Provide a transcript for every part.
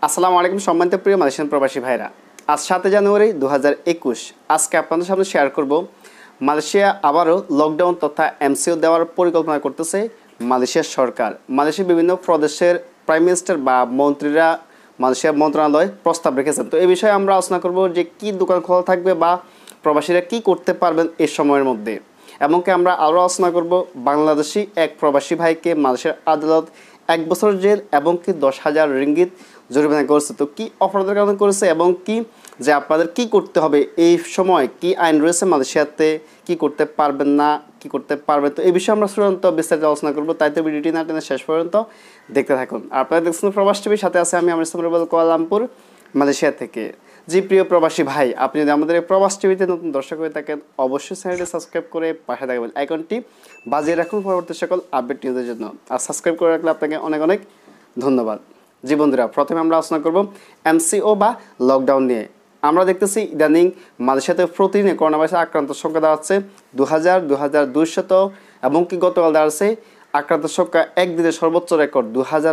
আসসালামু আলাইকুম সম্মানিত প্রিয় মালয়েশিয়ান প্রবাসী ভাইরা। আজ 7 জানুয়ারি 2021 আজকে আপনাদের সামনে শেয়ার করব মালয়েশিয়া আবারও লকডাউন তথা এমসিও দেওয়ার পরিকল্পনা করতেছে মালয়েশিয়ার সরকার। মালয়েশিয়ার বিভিন্ন প্রদেশের প্রাইম মিনিস্টার বা মন্ত্রীরা মালয়েশিয়া মন্ত্রণালয় প্রস্তাব রেখেছেন। তো এই বিষয়ে আমরা আলোচনা করব যে কি দোকান খোলা থাকবে বা প্রবাসীরা কি করতে পারবেন এই সময়ের মধ্যে। এমনকি আমরা আরও আলোচনা করব বাংলাদেশি এক প্রবাসী ভাইকে মালয়েশিয়ার আদালত 1 বছর জেল এবং কি 10,000 রিঙ্গিত জরিমানা করেছে। তো কি অপরাধের কারণে করেছে এবং কি যে আপনাদের কি করতে হবে এই সময়, কি আইন রয়েছে মালয়েশিয়াতে, কি করতে পারবেন না, কি করতে পারবে, তো এই বিষয়ে আমরা চূড়ান্ত বিস্তারিত আলোচনা করবো। তাই তো ভিডিওটি না টেনে শেষ পর্যন্ত দেখতে থাকুন। আর আপনারা দেখছেন প্রবাস টিভির সাথে আছে আমি আমির রুবেল কুয়ালালামপুর মালয়েশিয়া থেকে। জি প্রিয় প্রবাসী ভাই, আপনি যদি আমাদের এই প্রবাস টিভিতে নতুন দর্শক হয়ে থাকেন অবশ্যই চ্যানেলটি সাবস্ক্রাইব করে পাশে থাকবেন, আইকনটি বাজিয়ে রাখুন পরবর্তী সকল আপডেট নিউজের জন্য। আর সাবস্ক্রাইব করে রাখলে আপনাকে অনেক অনেক ধন্যবাদ। জি বন্ধুরা, প্রথমে আমরা আলোচনা করব এমসিও বা লকডাউন নিয়ে। আমরা দেখতেছি ইদানিং মালয়েশিয়াতে প্রতিদিনে করোনা ভাইরাসে আক্রান্তের সংখ্যা দাঁড়াচ্ছে 2000, 2200 এবং কি গতকাল দাঁড়াচ্ছে আক্রান্তের সংখ্যা একদিনে সর্বোচ্চ রেকর্ড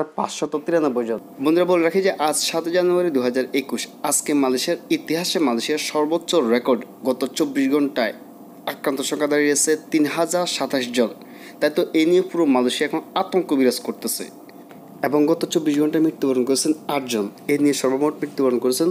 2593 জন। বন্ধুরা বলে রাখি যে আজ 7 জানুয়ারি 2021 আজকে মালয়েশিয়ার ইতিহাসে মালয়েশিয়ার সর্বোচ্চ রেকর্ড গত 24 ঘন্টায় আক্রান্তের সংখ্যা দাঁড়িয়েছে 3027 জন। তাই তো এই নিয়ে পুরো মালয়েশিয়া এখন আতঙ্ক বিরাজ করতেছে এবং গত 24 ঘন্টায় মৃত্যুবরণ করেছেন 8 জন। এ নিয়ে সর্বমোট মৃত্যুবরণ করেছেন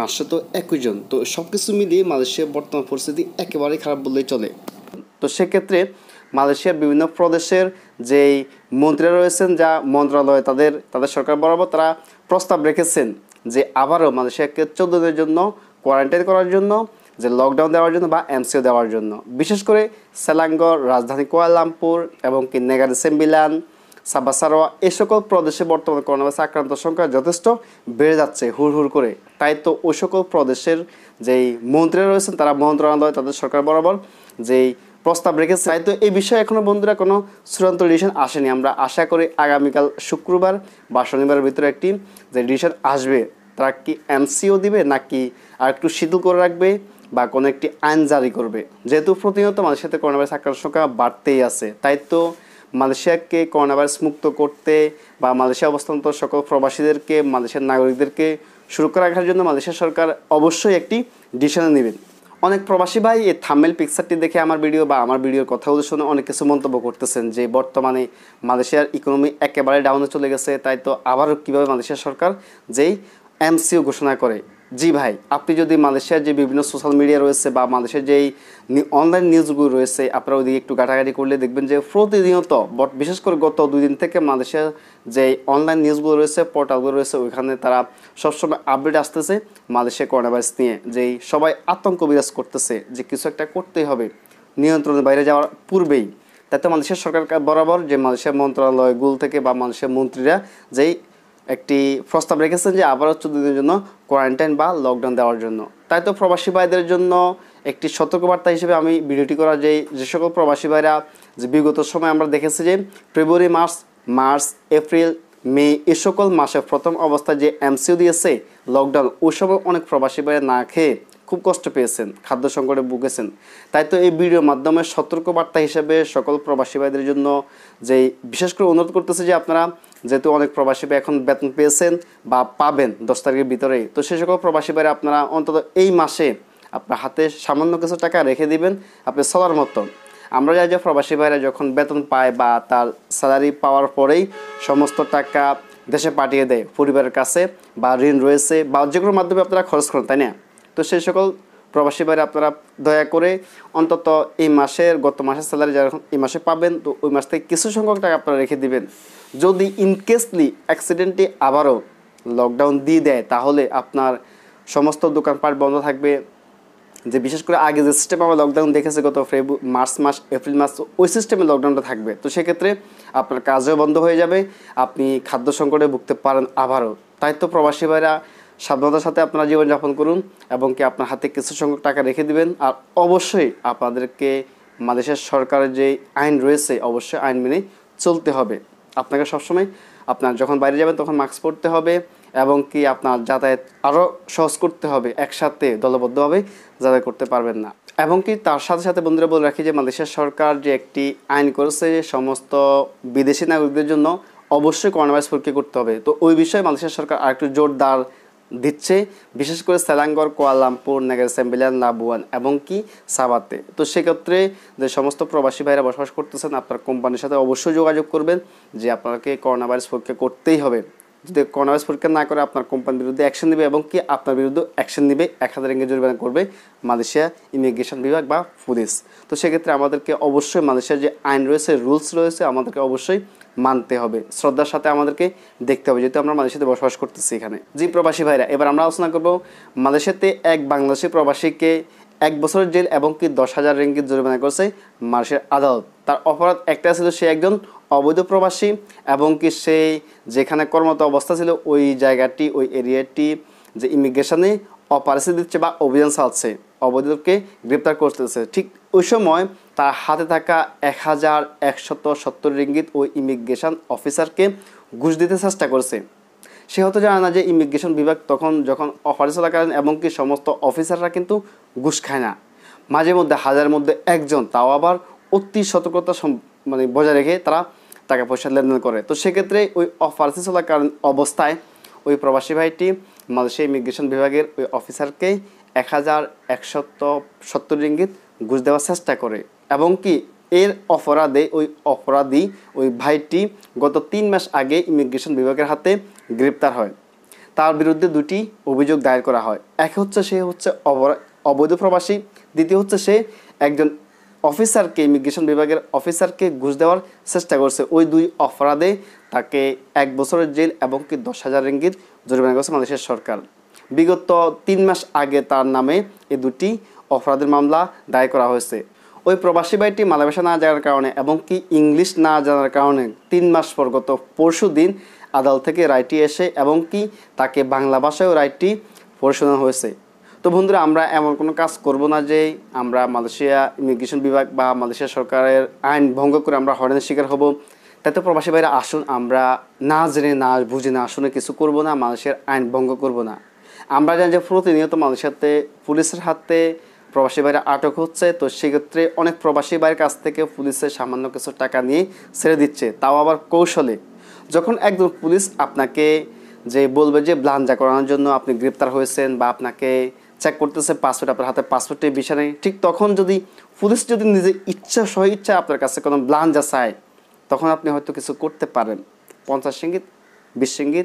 521 জন। তো সব কিছু মিলিয়ে মালয়েশিয়ার বর্তমান পরিস্থিতি একেবারেই খারাপ বললেই চলে। তো সেক্ষেত্রে মালয়েশিয়ার বিভিন্ন প্রদেশের যেই মন্ত্রীরা রয়েছেন, যা মন্ত্রণালয় তাদের সরকার বরাবর তারা প্রস্তাব রেখেছেন যে আবারও মালয়েশিয়াকে 14 দিনের জন্য কোয়ারেন্টাইন করার জন্য, যে লকডাউন দেওয়ার জন্য বা এমসিও দেওয়ার জন্য। বিশেষ করে সেলাঙ্গর, রাজধানী কুয়ালালামপুর এবং কি নেগারি সেম্বিলান, সাবা সারোয়া এই সকল প্রদেশে বর্তমানে করোনা ভাইরাসে আক্রান্ত সংখ্যা যথেষ্ট বেড়ে যাচ্ছে হুড় করে। তাই তো ওই সকল প্রদেশের যেই মন্ত্রীরা রয়েছেন তারা মন্ত্রণালয় তাদের সরকার বরাবর যেই প্রস্তাব রেখেছে। তাই তো এই বিষয়ে এখনও বন্ধুরা কোনো চূড়ান্ত ডিসিশন আসেনি। আমরা আশা করি আগামীকাল শুক্রবার বা শনিবারের ভিতরে একটি যে ডিসিশন আসবে, তারা কি এমসিও দিবে নাকি আর একটু শিথিল করে রাখবে বা কোনো একটি আইন জারি করবে। যেহেতু প্রতিনিয়ত মালয়েশিয়াতে করোনা ভাইরাস আক্রান্তের সংখ্যা বাড়তেই আছে, তাই তো মালয়েশিয়াকে করোনা ভাইরাস মুক্ত করতে বা মালয়েশিয়া অবস্থানরত সকল প্রবাসীদেরকে, মালয়েশিয়ার নাগরিকদেরকে সুরক্ষা রাখার জন্য মালয়েশিয়া সরকার অবশ্যই একটি ডিসিশন নেবেন। অনেক প্রবাসী ভাই এই থাম্বনেল পিকচারটি দেখে আমার ভিডিওর কথাগুলো শুনে অনেক কিছু মন্তব্য করতেছেন যে বর্তমানে মালয়েশিয়ার ইকোনমি একেবারে ডাউনে চলে গেছে, তাই তো আবারও কীভাবে মালয়েশিয়া সরকার যেই এমসিও ঘোষণা করে। জি ভাই, আপনি যদি মালয়েশিয়ার যে বিভিন্ন সোশ্যাল মিডিয়া রয়েছে বা মালয়েশিয়ার যেই অনলাইন নিউজগুলো রয়েছে আপনারা ওইদিকে একটু ঘাটাঘাটি করলে দেখবেন যে প্রতিনিয়ত বিশেষ করে গত 2 দিন থেকে মালয়েশিয়ার যে অনলাইন নিউজগুলো রয়েছে, পোর্টালগুলো রয়েছে, ওইখানে তারা সবসময় আপডেট আসতেছে মালয়েশিয়া করোনা ভাইরাস নিয়ে, যেই সবাই আতঙ্ক বিরাজ করতেছে যে কিছু একটা করতেই হবে নিয়ন্ত্রণের বাইরে যাওয়ার পূর্বেই। তাই তো মালয়েশিয়ার সরকার বরাবর যে মালয়েশিয়ার মন্ত্রণালয়গুলো থেকে বা মালয়েশিয়ার মন্ত্রীরা যেই একটি প্রস্তাব রেখেছেন যে আবারও 14 দিনের জন্য কোয়ারেন্টাইন বা লকডাউন দেওয়ার জন্য। তাই তো প্রবাসী ভাইদের জন্য একটি সতর্কবার্তা হিসেবে আমি ভিডিওটি করা যে সকল প্রবাসী ভাইরা যে বিগত সময় আমরা দেখেছি যে ফেব্রুয়ারি, মার্চ, এপ্রিল, মে এই সকল মাসে প্রথম অবস্থায় যে এমসিও দিয়েছে লকডাউন, ওই সময় অনেক প্রবাসী ভাইরা না খেয়ে খুব কষ্ট পেয়েছেন, খাদ্য সংকটে ভুগেছেন। তাই তো এই ভিডিওর মাধ্যমে সতর্কবার্তা হিসেবে সকল প্রবাসী ভাইদের জন্য যেই বিশেষ করে অনুরোধ করতেছে যে আপনারা যেহেতু অনেক প্রবাসী ভাই এখন বেতন পেয়েছেন বা পাবেন 10 তারিখের ভিতরেই, তো সেই সকল প্রবাসী ভাইরা আপনারা অন্তত এই মাসে আপনার হাতে সামান্য কিছু টাকা রেখে দিবেন আপনি চলার মতো। আমরা যাই যে প্রবাসী ভাইরা যখন বেতন পায় বা তার স্যালারি পাওয়ার পরেই সমস্ত টাকা দেশে পাঠিয়ে দেয় পরিবারের কাছে, বা ঋণ রয়েছে বা যে কোনো মাধ্যমে আপনারা খরচ করেন, তাই না? তো সেই সকল প্রবাসী ভাইরা আপনারা দয়া করে অন্তত এই মাসের গত মাসের স্যালারি যারা এই মাসে পাবেন, তো ওই মাস থেকে কিছু সংখ্যক টাকা আপনারা রেখে দিবেন। যদি ইনকেসলি অ্যাক্সিডেন্টে আবারও লকডাউন দিয়ে দেয় তাহলে আপনার সমস্ত দোকানপাট বন্ধ থাকবে। যে বিশেষ করে আগে যে সিস্টেমে আমরা লকডাউন দেখেছি গত এপ্রিল মাস, ওই সিস্টেমে লকডাউনটা থাকবে। তো সেক্ষেত্রে আপনার কাজও বন্ধ হয়ে যাবে, আপনি খাদ্য সংকটে ভুগতে পারেন আবারও। তাই তো প্রবাসী ভাইরা সাবধানতার সাথে আপনারা জীবনযাপন করুন এবং কি আপনার হাতে কিছু সংখ্যক টাকা রেখে দিবেন। আর অবশ্যই আপনাদেরকে মালয়েশিয়ার সরকারের যে আইন রয়েছে অবশ্যই আইন মেনে চলতে হবে। আপনাকে সবসময় আপনার যখন বাইরে যাবেন তখন মাস্ক পরতে হবে এবং কি আপনার যাতায়াত আরও সহজ করতে হবে, একসাথে দলবদ্ধভাবে যাতায়াত করতে পারবেন না। এবং কি তার সাথে সাথে বন্ধুরা বলে রাখি যে মালয়েশিয়ার সরকার যে একটি আইন করেছে সমস্ত বিদেশি নাগরিকদের জন্য অবশ্যই করোনা ভাইরাস পরীক্ষা করতে হবে। তো ওই বিষয়ে মালয়েশিয়া সরকার আরেকটু জোরদার দিচ্ছে, বিশেষ করে Selangor, Kuala Lumpur, Negeri Sembilan, Labuan এবং কি সাবাতে। তো সেক্ষেত্রে যে সমস্ত প্রবাসী ভাইরা বসবাস করতেছেন, আপনার কোম্পানির সাথে অবশ্যই যোগাযোগ করবেন যে আপনাকে করোনা ভাইরাস পরীক্ষা করতেই হবে। যদি করোনা ভাইরাস পরীক্ষা না করে আপনার কোম্পানির বিরুদ্ধে অ্যাকশন নেবে এবং কি আপনার বিরুদ্ধে অ্যাকশন নেবে, 1000 রিঙ্গিত জরিমানা করবে মালয়েশিয়া ইমিগ্রেশন বিভাগ বা পুলিশ। তো সেক্ষেত্রে আমাদেরকে অবশ্যই মালয়েশিয়ার যে আইন রয়েছে, রুলস রয়েছে, আমাদেরকে অবশ্যই মানতে হবে, শ্রদ্ধার সাথে আমাদেরকে দেখতে হবে, যেহেতু আমরা মালয়েশিয়াতে বসবাস করতেছি এখানে। জি প্রবাসী ভাইরা, এবার আমরা আলোচনা করব মালয়েশিয়াতে এক বাংলাদেশি প্রবাসীকে 1 বছরের জেল এবং কি 10,000 রিঙ্গিত জরিমানা করছে মালয়েশিয়ার আদালত। তার অপরাধ একটা ছিল, সে একজন অবৈধ প্রবাসী এবং কি সে যেখানে কর্মরত অবস্থা ছিল ওই জায়গাটি, ওই এরিয়াটি যে ইমিগ্রেশনে অপারেশন দিচ্ছে বা অভিযান চালাচ্ছে, অবৈধকে গ্রেপ্তার করতেছে। ঠিক ওই সময় তার হাতে থাকা 1170 রিঙ্গিত ওই ইমিগ্রেশন অফিসারকে ঘুষ দিতে চেষ্টা করছে। সে হয়তো জানে না যে ইমিগ্রেশন বিভাগ তখন যখন অপারেশন চলাকালীন এবং কি সমস্ত অফিসাররা কিন্তু ঘুষ খায় না, মাঝে মধ্যে হাজারের মধ্যে একজন, তাও আবার অতি সতর্কতা মানে বজায় রেখে তারা টাকা পয়সা লেনদেন করে। তো সেক্ষেত্রে ওই অপারেশন চলাকালীন অবস্থায় ওই প্রবাসী ভাইটি মালয়েশিয়া ইমিগ্রেশন বিভাগের ওই অফিসারকে 1170 রিঙ্গিত ঘুষ দেওয়ার চেষ্টা করে এবং কি এর অপরাধে ওই অপরাধী ওই ভাইটি গত 3 মাস আগে ইমিগ্রেশন বিভাগের হাতে গ্রেপ্তার হয়। তার বিরুদ্ধে 2টি অভিযোগ দায়ের করা হয়। এক হচ্ছে সে হচ্ছে অবৈধ প্রবাসী, দ্বিতীয় হচ্ছে সে একজন অফিসারকে, ইমিগ্রেশন বিভাগের অফিসারকে ঘুষ দেওয়ার চেষ্টা করছে। ওই 2 অপরাধে তাকে 1 বছরের জেল এবং কি 10,000 রিঙ্গিত জরিমানা করেছে মালয়েশিয়ার সরকার। বিগত 3 মাস আগে তার নামে এই 2টি অপরাধের মামলা দায়ের করা হয়েছে। ওই প্রবাসী ভাইটি মালয় ভাষা না জানার কারণে এবং কি ইংলিশ না জানার কারণে 3 মাস পর গত পরশু দিন আদালত থেকে রায়টি এসে এবং কি তাকে বাংলা ভাষায়ও রায়টি পড়ে শোনানো হয়েছে। তো বন্ধুরা, আমরা এমন কোনো কাজ করব না যে আমরা মালয়েশিয়া ইমিগ্রেশন বিভাগ বা মালয়েশিয়া সরকারের আইন ভঙ্গ করে আমরা হয়রানির শিকার হব। তাতে প্রবাসী ভাইরা আসুন, আমরা না জেনে না বুঝে না শুনে কিছু করব না, মালয়েশিয়ার আইন ভঙ্গ করব না। আমরা জানি যে প্রতিনিয়ত মালয়েশিয়াতে পুলিশের হাতে প্রবাসী ভাইরা আটক হচ্ছে। তো সেক্ষেত্রে অনেক প্রবাসী ভাইয়ের কাছ থেকে পুলিশের সামান্য কিছু টাকা নিয়ে ছেড়ে দিচ্ছে, তাও আবার কৌশলে। যখন একজন পুলিশ আপনাকে যে বলবে যে ব্লাঞ্জা করানোর জন্য আপনি গ্রেপ্তার হয়েছেন বা আপনাকে চেক করতেছে পাসপোর্ট, আপনার হাতে পাসপোর্টের বিষয় নেই, ঠিক তখন যদি পুলিশ যদি নিজের ইচ্ছা সহ ইচ্ছা আপনার কাছে কোনো ব্লাঞ্জা চায়, তখন আপনি হয়তো কিছু করতে পারেন। 50 রিঙ্গিত, 20 রিঙ্গিত,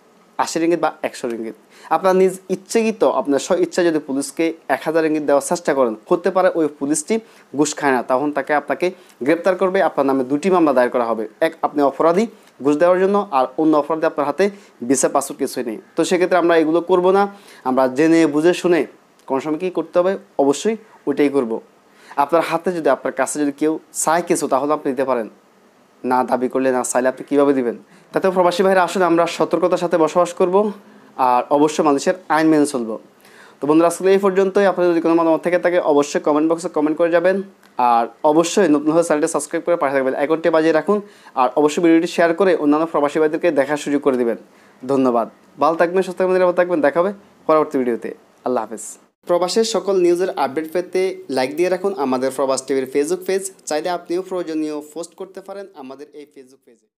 80 রিঙ্গিত বা 100 রিঙ্গিত, আপনার নিজ ইচ্ছাকৃত আপনার স্ব ইচ্ছা যদি পুলিশকে 1000 রিঙ্গিত দেওয়ার চেষ্টা করেন, হতে পারে ওই পুলিশটি ঘুষ খায় না, তখন আপনাকে গ্রেপ্তার করবে, আপনার নামে 2টি মামলা দায়ের করা হবে। এক, আপনি অপরাধী ঘুষ দেওয়ার জন্য, আর অন্য অপরাধী আপনার হাতে ভিসা পাসপোর্ট কিছুই নেই। তো সেক্ষেত্রে আমরা এগুলো করব না, আমরা জেনে বুঝে শুনে কোন সময় কী করতে হবে অবশ্যই ওইটাই করব। আপনার হাতে যদি, আপনার কাছে যদি কেউ চায় কিছু, তাহলে আপনি দিতে পারেন, না দাবি করলে, না চাইলে আপনি কীভাবে দিবেন? তাতেও প্রবাসী ভাইরা আসলে আমরা সতর্কতার সাথে বসবাস করব আর অবশ্যই মানুষের আইন মেনে চলব। তো বন্ধুরা, আসলে এই পর্যন্তই। আপনাদের যদি কোনো মতামত থেকে থাকে অবশ্যই কমেন্ট বক্সে কমেন্ট করে যাবেন, আর অবশ্যই নতুন হলে চ্যানেলটি সাবস্ক্রাইব করে পাশে থাকবেন, আইকনটি বাজিয়ে রাখুন, আর অবশ্যই ভিডিওটি শেয়ার করে অন্যান্য প্রবাসী ভাইদেরকে দেখার সুযোগ করে দিবেন। ধন্যবাদ। ভালো থাকবেন, সুস্থ থাকবেন, নিরাপদ থাকবেন। দেখা হবে পরবর্তী ভিডিওতে। আল্লাহ হাফেজ। প্রবাসের সকল নিউজের আপডেট পেতে লাইক দিয়ে রাখুন আমাদের প্রবাস টিভির ফেসবুক পেজ। চাইলে আপনিও প্রয়োজনীয় পোস্ট করতে পারেন আমাদের এই ফেসবুক পেজে।